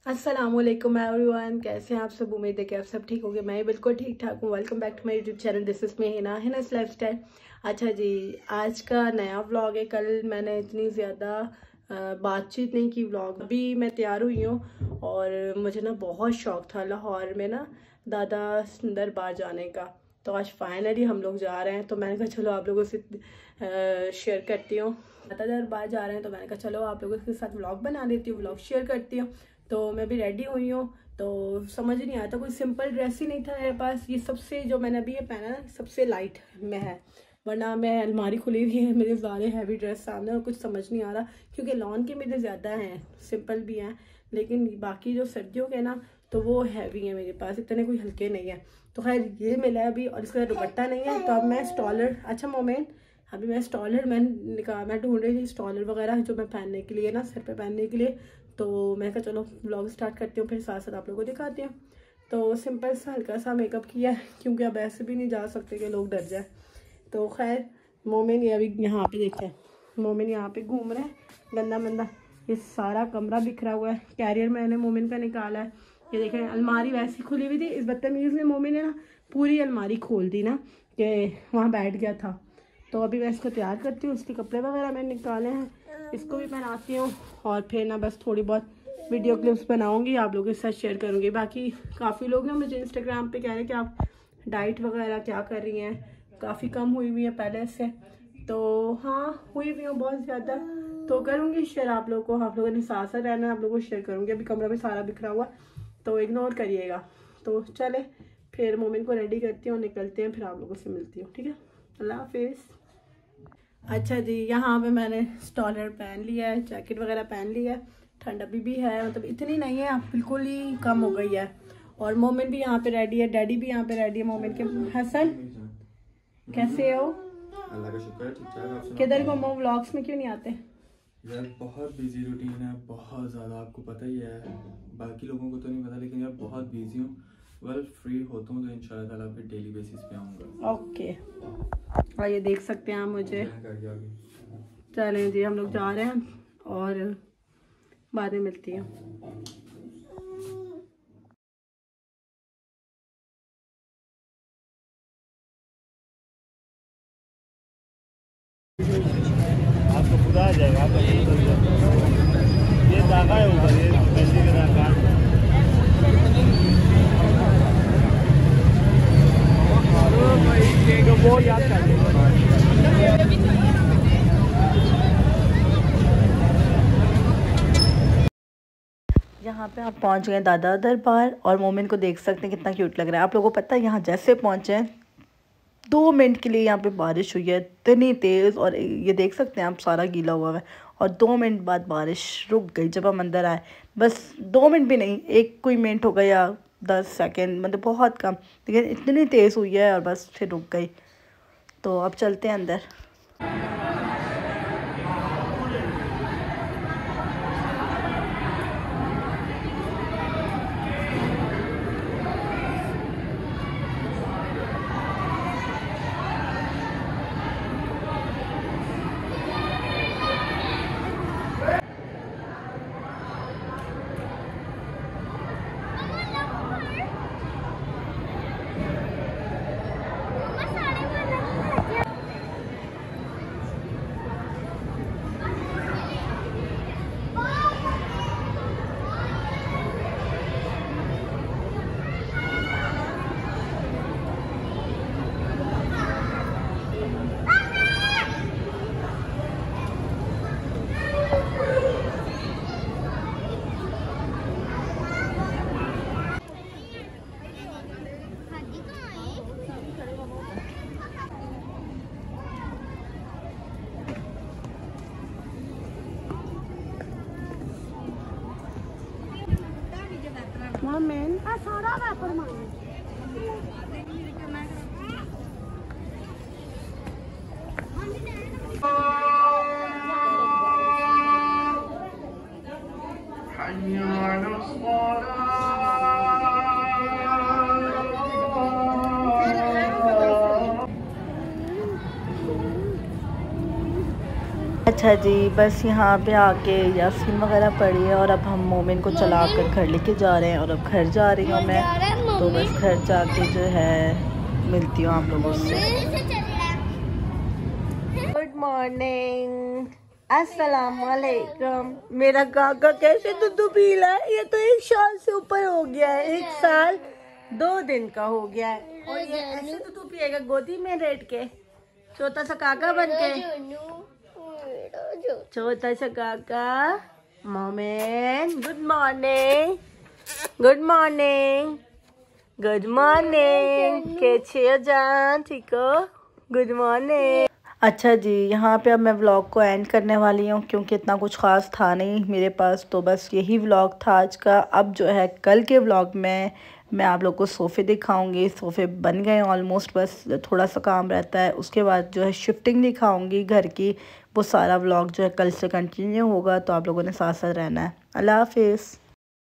अस्सलामुअलैकुम एवरीवन, कैसे हैं आप सब। उम्मीद है कि आप सब ठीक होंगे। मैं भी बिल्कुल ठीक ठाक हूँ। Welcome back to my YouTube channel. This is me Hina's lifestyle. अच्छा जी, आज का नया व्लॉग है। कल मैंने इतनी ज़्यादा बातचीत नहीं की व्लॉग। अभी मैं तैयार हुई हूँ और मुझे ना बहुत शौक़ था लाहौर में ना दादा दरबार जाने का। तो आज फाइनली हम लोग जा रहे हैं। तो मैंने कहा चलो आप लोगों से शेयर करती हूँ। दादा दरबार जा रहे हैं तो मैंने कहा चलो आप लोगों के साथ व्लॉग बना देती हूँ, व्लॉग शेयर करती हूँ। तो मैं भी रेडी हुई हूँ। तो समझ नहीं आया था, कोई सिंपल ड्रेस ही नहीं था मेरे पास। ये सबसे जो मैंने अभी ये पहना ना सबसे लाइट में है, वरना मैं अलमारी खुली हुई है, मेरे सारे हैवी ड्रेस सामने और कुछ समझ नहीं आ रहा क्योंकि लॉन के मेरे ज़्यादा हैं, सिंपल भी हैं, लेकिन बाकी जो सर्दियों के ना तो वो हैवी हैं मेरे पास, इतने कोई हल्के नहीं है। तो खैर ये मिला है अभी और इसका दुपट्टा नहीं है। तो अब मैं स्टॉलर, अच्छा मोमेंट, अभी मैं स्टॉलर मैं ढूंढ रही थी स्टॉलर वगैरह जो मैं पहनने के लिए ना, सर पे पहनने के लिए। तो मैं कहा चलो व्लॉग स्टार्ट करती हूँ, फिर साथ साथ आप लोगों को दिखाती हूँ। तो सिंपल सा हल्का सा मेकअप किया है क्योंकि अब ऐसे भी नहीं जा सकते कि लोग डर जाए। तो खैर मोमिन ये अभी यहाँ पे देखें, मोमिन यहाँ पे घूम रहे हैं गंदा मंदा। ये सारा कमरा बिखरा हुआ है। कैरियर मैंने मोमिन का निकाला है। ये देखें अलमारी वैसी खुली हुई थी, इस बदतमीज़ ने मोमिन ने ना पूरी अलमारी खोल दी ना कि वहाँ बैठ गया था। तो अभी मैं इसको तैयार करती हूँ, उसके कपड़े वगैरह मैंने निकाले हैं, इसको भी पहनाती हूँ और फिर ना बस थोड़ी बहुत वीडियो क्लिप्स बनाऊँगी, आप लोगों के साथ शेयर करूँगी। बाकी काफ़ी लोग ना मुझे इंस्टाग्राम पे कह रहे हैं कि आप डाइट वगैरह क्या कर रही हैं, काफ़ी कम हुई हुई है पहले से। तो हाँ हुई हुई हूँ बहुत ज़्यादा, तो करूँगी शेयर आप लोगों को। आप लोगों ने साथ साथ रहना, आप लोगों को शेयर करूँगी। अभी कमरा में सारा बिखरा हुआ तो इग्नोर करिएगा। तो चले फिर मोमेंट को रेडी करती हूँ, निकलते हैं, फिर आप लोगों से मिलती हूँ। ठीक है, अल्लाह हाफिज़। अच्छा जी, यहाँ पे मैंने स्टॉलर पहन लिया है, जैकेट वगैरह पहन लिया है। ठंड अभी भी है, मतलब इतनी नहीं है, बिल्कुल ही कम हो गई है। और मोमिन भी यहाँ पे रेडी है, डैडी भी यहाँ पे रेडी है मोमिन के। हसन कैसे हो? अल्लाह का शुक्र है, ठीक ठाक। किधर घूमो, व्लॉग्स में क्यों नहीं आते? यार बहुत बिजी रूटीन है, बहुत ज़्यादा, आपको पता ही है। बाकी लोगों को तो नहीं पता, लेकिन यार बहुत बिजी हूँ। फ्री होता हूँ तो इंशाल्लाह ताला फिर डेली बेसिस पे आऊँगा। ओके, और ये देख सकते हैं आप मुझे। चलें जी, हम लोग जा रहे हैं और बाद में मिलती हूँ। आपको खुदा आ जाएगा। आपका ये धागा है ऊपर, ये पैसे का धागा। वो याद कर यहाँ पे आप पहुँच गए दादा दरबार और मोमिन को देख सकते हैं कितना क्यूट लग रहा है। आप लोगों को पता है यहाँ जैसे पहुँचे हैं 2 मिनट के लिए यहाँ पे बारिश हुई है इतनी तेज़, और ये देख सकते हैं आप सारा गीला हुआ है। और 2 मिनट बाद बारिश रुक गई जब हम अंदर आए। बस 2 मिनट भी नहीं, एक कोई मिनट होगा या 10 सेकंड, मतलब बहुत कम, लेकिन इतनी तेज़ हुई है और बस फिर रुक गई। तो अब चलते हैं अंदर। मोमिन सारा व्यापार मांगे अच्छा जी, बस यहाँ पे आके यासीन वगैरह पढ़ी है और अब हम मोमिन को चला कर घर लेके जा रहे हैं और अब घर जा रही हूँ मैं। तो बस घर जाके जो है मिलती हूँ आप लोगों से। गुड मॉर्निंग, अस्सलाम वालेकुम। मेरा काका कैसे दूध पी रहा है? ये तो 1 साल से ऊपर हो गया है, 1 साल 2 दिन का हो गया है और ये ऐसे दूध पिएगा गोदी में लेट के, छोटा सा काका बन के। छोटा सा काका मोमेन, good morning, good morning, good morning. कैसे हो जान, ठीक हो? Good morning. अच्छा जी, यहाँ पे अब मैं व्लॉग को एंड करने वाली हूँ क्योंकि इतना कुछ ख़ास था नहीं मेरे पास, तो बस यही व्लॉग था आज का। अब जो है कल के व्लॉग में मैं आप लोग को सोफ़े दिखाऊंगी। सोफ़े बन गए ऑलमोस्ट, बस थोड़ा सा काम रहता है। उसके बाद जो है शिफ्टिंग दिखाऊंगी घर की। वो सारा व्लॉग जो है कल से कंटिन्यू होगा, तो आप लोगों ने साथ साथ रहना है। अल्लाह हाफिज़।